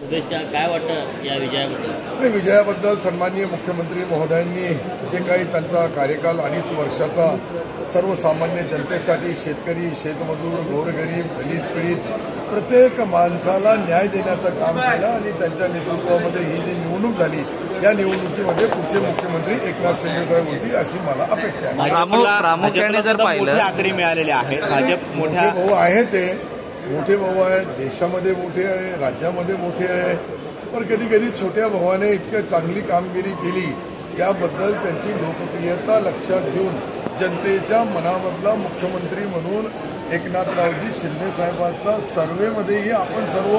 शुभेच्छा. काय वाटतं या विजयाबद्दल? विजयाबद्दल सन्माननीय मुख्यमंत्री महोदयांनी जे काही त्यांचा कार्यकाल 2.5 वर्षाचा सर्वसामान्य जनतेसाठी शेतकरी, शेतमजूर, गोरगरीब, दलित पीडित प्रत्येक माणसाला न्याय देण्याचं काम केलं आणि त्यांच्या नेतृत्वामध्ये ही जी निवडणूक झाली या निवडणुकीमध्ये पुढचे मुख्यमंत्री एकनाथ शिंदे साहेब होतील अशी मला अपेक्षा आहे. प्रामुख्याने जर पाहिलं आकडे मिळालेले आहेत. भाजप मोठे भाऊ आहे ते मोठे भाऊ आहे, देशामध्ये मोठे आहे, राज्यामध्ये मोठे आहे, पण कधी कधी छोट्या भावाने इतकं चांगली कामगिरी केली त्याबद्दल त्यांची लोकप्रियता लक्षात घेऊन जनतेच्या मनामधला मुख्यमंत्री म्हणून एकनाथरावजी शिंदे साहेबांचा सर्व्हेमध्येही आपण सर्व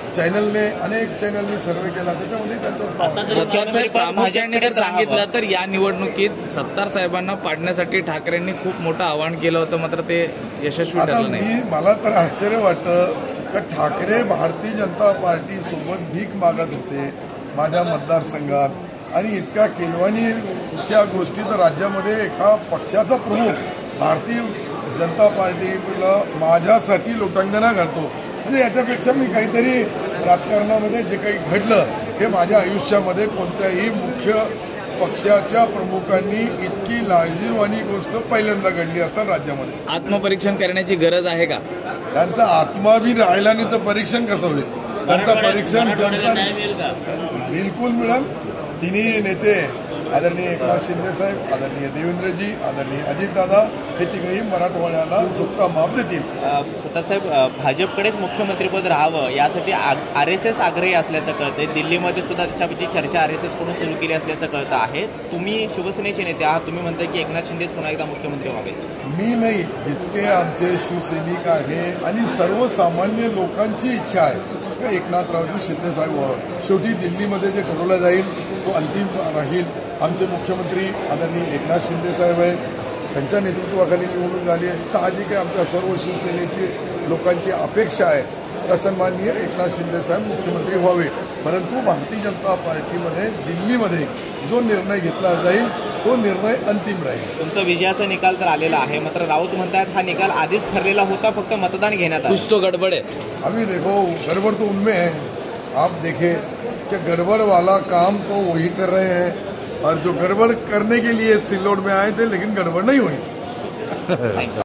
अनेक चॅनलनी सर्वे केला त्याच्यामध्ये त्यांचा प्रामुख्याने जर सांगितलं तर या निवडणुकीत सत्तार साहेबांना पाडण्यासाठी ठाकरेंनी खूप मोठं आवाहन केलं होतं, मात्र ते यशस्वी ठरलं नाही. मला तर आश्चर्य वाटतं की ठाकरे भारतीय जनता पार्टी सोबत भीक मागत होते माझ्या मतदारसंघात आणि इतक्या केलवानीच्या गोष्टी तर राज्यामध्ये एका पक्षाचा प्रमुख भारतीय जनता पार्टीला माझ्यासाठी लोटांगणा घालतो म्हणजे याच्यापेक्षा मी काहीतरी राजकारणामध्ये जे काही घडलं हे माझ्या आयुष्यामध्ये कोणत्याही मुख्य पक्षाच्या प्रमुखांनी इतकी लाजिरवाणी गोष्ट पहिल्यांदा घडली असताना राज्यामध्ये. आत्मपरीक्षण करण्याची गरज आहे का? त्यांचा आत्मा बी राहिला नाही तर परीक्षण कसं होईल? त्यांचं परीक्षण जनता बिलकुल मिळेल. तिन्ही नेते आदरणीय एकनाथ शिंदे साहेब, आदरणीय देवेंद्रजी, आदरणीय अजितदादा हे तिघही मराठवाड्याला चुकता माप देतील. स्वतः साहेब भाजपकडेच मुख्यमंत्रीपद राहावं यासाठी RSS आग्रही असल्याचं कळतंय. दिल्लीमध्ये सुद्धा त्याच्यापैकी चर्चा RSS कडून सुरू केली असल्याचं कळतं आहे. तुम्ही शिवसेनेचे नेते आहात, तुम्ही म्हणताय की एकनाथ शिंदेच पुन्हा एकदा मुख्यमंत्री व्हावे. मी नाही, जितके आमचे शिवसैनिक आहे आणि सर्वसामान्य लोकांची इच्छा आहे की एकनाथरावजी शिंदे साहेब व्हावं. शेवटी दिल्लीमध्ये जे ठरवलं जाईल तो अंतिम राहील. आमचे मुख्यमंत्री आदरणीय एकनाथ शिंदे साहेब आहे, त्यांच्या नेतृत्वाखाली निवडणूक झाली आहे. साहजिक आहे आमच्या सर्व शिवसेनेची लोकांची अपेक्षा आहे सन्माननीय एकनाथ शिंदे साहेब मुख्यमंत्री व्हावे. परंतु भारतीय जनता पार्टीमध्ये दिल्लीमध्ये जो निर्णय घेतला जाईल तो निर्णय अंतिम राहील. तुमचा विजयाचा निकाल तर आलेला आहे, मात्र राऊत म्हणतात हा निकाल आधीच ठरलेला होता, फक्त मतदान घेण्यात आलं. कुछ तो गडबड है. अभी देखो गड़बड़ तो उनमें है. आप देखें कि गड़बड़ वाला काम तो वही कर रहे हैं और जो गड़बड़ करने के लिए सिल्लोड में आए थे लेकिन गड़बड़ नहीं हुई.